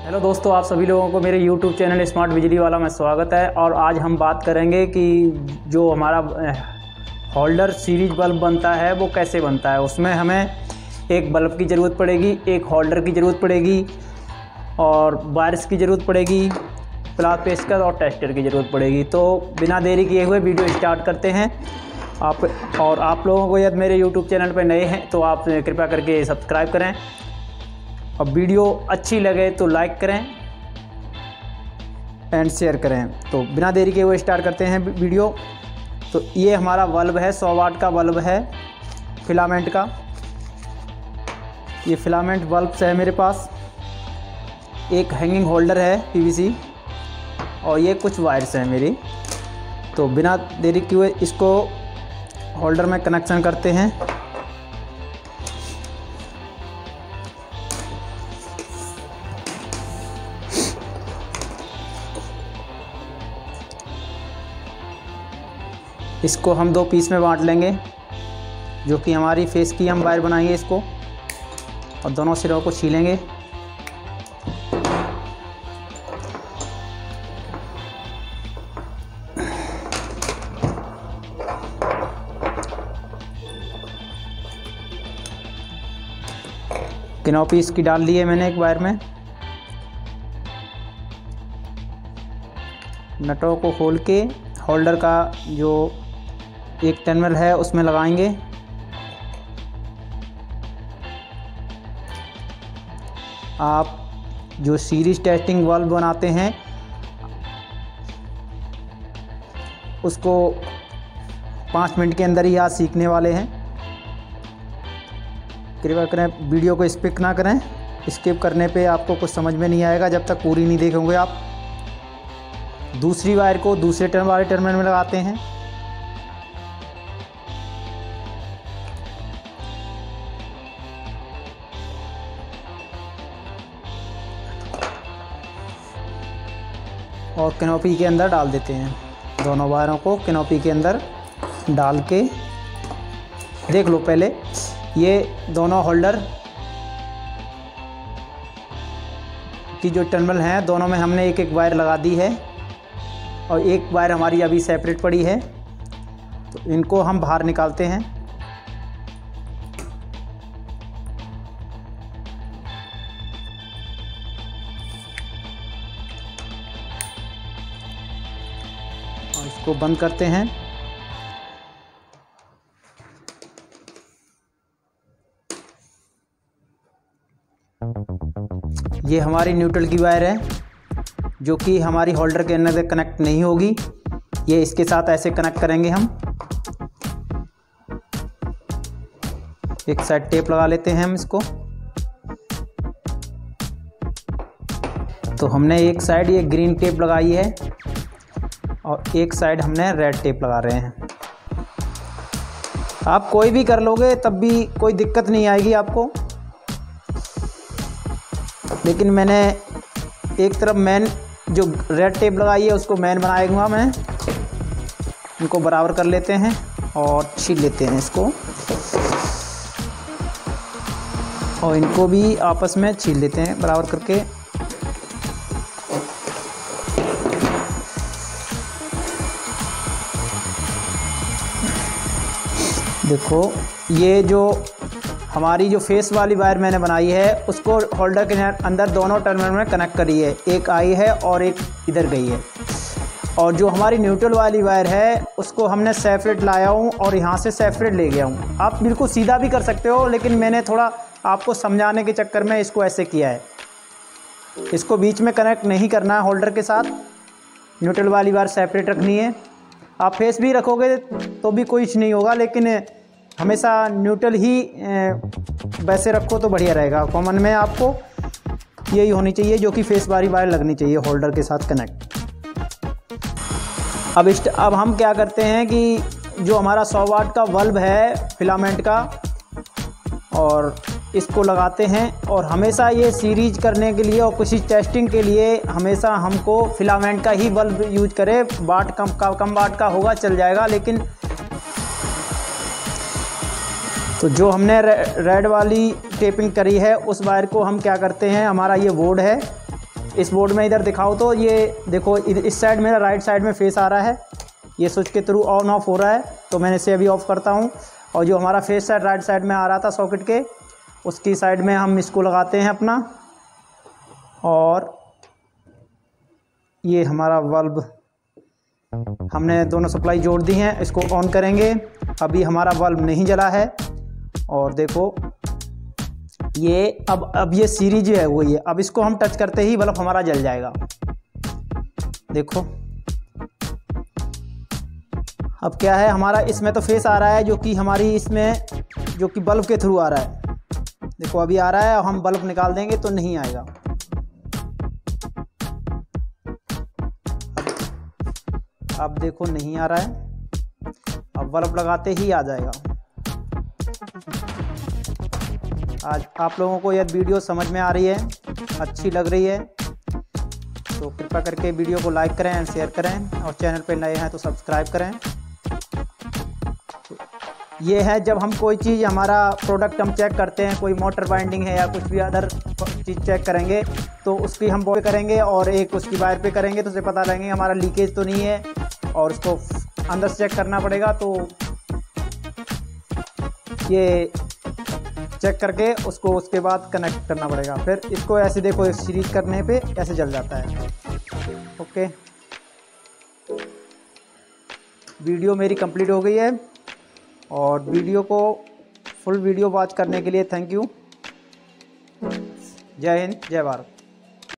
Hello दोस्तों, आप सभी लोगों को मेरे YouTube चैनल स्मार्ट बिजली वाला में स्वागत है। और आज हम बात करेंगे कि जो हमारा होल्डर सीरीज बल्ब बनता है वो कैसे बनता है। उसमें हमें एक बल्ब की ज़रूरत पड़ेगी, एक होल्डर की ज़रूरत पड़ेगी और वायर्स की ज़रूरत पड़ेगी, प्लास पेचकस और टेस्टर की ज़रूरत पड़ेगी। तो बिना देरी किए हुए वीडियो स्टार्ट करते हैं। आप लोगों को यदि मेरे YouTube चैनल पर नए हैं तो आप कृपया करके सब्सक्राइब करें और वीडियो अच्छी लगे तो लाइक करें एंड शेयर करें। तो बिना देरी के वो स्टार्ट करते हैं वीडियो। तो ये हमारा बल्ब है, 100 वाट का बल्ब है फिलामेंट का। ये फिलामेंट बल्ब है मेरे पास। एक हैंगिंग होल्डर है पीवीसी और ये कुछ वायर्स हैं मेरी। तो बिना देरी किए इसको होल्डर में कनेक्शन करते हैं। इसको हम 2 पीस में बांट लेंगे, जो कि हमारी फेस की हम वायर बनाएंगे इसको, और दोनों सिरों को छीलेंगे। किनोपी इसकी डाल ली है मैंने एक वायर में। नटों को खोल के होल्डर का जो एक टर्मिनल है उसमें लगाएंगे। आप जो सीरीज टेस्टिंग बल्ब बनाते हैं उसको 5 मिनट के अंदर ही आज सीखने वाले हैं। कृपया करें वीडियो को स्किप ना करें। स्किप करने पे आपको कुछ समझ में नहीं आएगा जब तक पूरी नहीं देखोगे आप। दूसरी वायर को दूसरे वाले टर्मिनल में लगाते हैं। और कैनोपी के अंदर डाल देते हैं। दोनों वायरों को कैनोपी के अंदर डाल के देख लो। पहले ये दोनों होल्डर की जो टर्मिनल हैं दोनों में हमने एक एक वायर लगा दी है और एक वायर हमारी अभी सेपरेट पड़ी है। तो इनको हम बाहर निकालते हैं। और इसको बंद करते हैं। ये हमारी न्यूट्रल की वायर है जो कि हमारी होल्डर के अंदर कनेक्ट नहीं होगी। ये इसके साथ ऐसे कनेक्ट करेंगे हम। एक साइड टेप लगा लेते हैं हम इसको। तो हमने एक साइड ये ग्रीन टेप लगाई है और एक साइड हमने रेड टेप लगा रहे हैं। आप कोई भी कर लोगे तब भी कोई दिक्कत नहीं आएगी आपको, लेकिन मैंने एक तरफ मेन जो रेड टेप लगाई है उसको मेन बनाएगा मैं। इनको बराबर कर लेते हैं और छील लेते हैं इसको, और इनको भी आपस में छील लेते हैं बराबर करके। देखो, ये जो हमारी जो फेस वाली वायर मैंने बनाई है उसको होल्डर के अंदर दोनों टर्मिनल में कनेक्ट करी है। एक आई है और एक इधर गई है। और जो हमारी न्यूट्रल वाली वायर है उसको हमने सेपरेट लाया हूँ और यहाँ से सेपरेट ले गया हूँ। आप बिल्कुल सीधा भी कर सकते हो, लेकिन मैंने थोड़ा आपको समझाने के चक्कर में इसको ऐसे किया है। इसको बीच में कनेक्ट नहीं करना है होल्डर के साथ। न्यूट्रल वाली वायर सेपरेट रखनी है। आप फेस भी रखोगे तो भी कुछ नहीं होगा, लेकिन हमेशा न्यूट्रल ही वैसे रखो तो बढ़िया रहेगा। कॉमन में आपको यही होनी चाहिए, जो कि फेस वाली वायर लगनी चाहिए होल्डर के साथ कनेक्ट। अब हम क्या करते हैं कि जो हमारा 100 वाट का बल्ब है फिलामेंट का, और इसको लगाते हैं। और हमेशा ये सीरीज करने के लिए और किसी टेस्टिंग के लिए हमेशा हमको फिलामेंट का ही बल्ब यूज करें। वाट कम वाट का होगा चल जाएगा, लेकिन तो जो हमने रेड वाली टेपिंग करी है उस वायर को हम क्या करते हैं, हमारा ये बोर्ड है इस बोर्ड में इधर दिखाओ तो ये देखो इस साइड मेरा राइट साइड में फेस आ रहा है, ये स्विच के थ्रू ऑन ऑफ हो रहा है। तो मैंने इसे अभी ऑफ़ करता हूँ। और जो हमारा फेस साइड राइट साइड में आ रहा था सॉकेट के, उसकी साइड में हम इसको लगाते हैं अपना, और ये हमारा बल्ब हमने दोनों सप्लाई जोड़ दी हैं। इसको ऑन करेंगे, अभी हमारा बल्ब नहीं जला है। और देखो ये अब ये सीरीज है वो, ये अब इसको हम टच करते ही बल्ब हमारा जल जाएगा। देखो अब क्या है, हमारा इसमें तो फेस आ रहा है जो कि हमारी इसमें जो कि बल्ब के थ्रू आ रहा है। देखो अभी आ रहा है, हम बल्ब निकाल देंगे तो नहीं आएगा। अब देखो नहीं आ रहा है, अब बल्ब लगाते ही आ जाएगा। आज आप लोगों को यह वीडियो समझ में आ रही है, अच्छी लग रही है तो कृपया करके वीडियो को लाइक करें एंड शेयर करें, और चैनल पे नए हैं तो सब्सक्राइब करें। ये है जब हम कोई चीज़ हमारा प्रोडक्ट हम चेक करते हैं, कोई मोटर बाइंडिंग है या कुछ भी अदर चीज़ चेक करेंगे तो उसकी हम बोर्ड पे करेंगे और एक उसकी वायर पे करेंगे तो उसे पता लगेंगे हमारा लीकेज तो नहीं है, और उसको अंदर से चेक करना पड़ेगा। तो ये चेक करके उसको उसके बाद कनेक्ट करना पड़ेगा। फिर इसको ऐसे देखो सीरीज करने पे ऐसे जल जाता है। ओके, वीडियो मेरी कंप्लीट हो गई है, और वीडियो को फुल वीडियो वॉच करने के लिए थैंक यू। जय हिंद, जय भारत।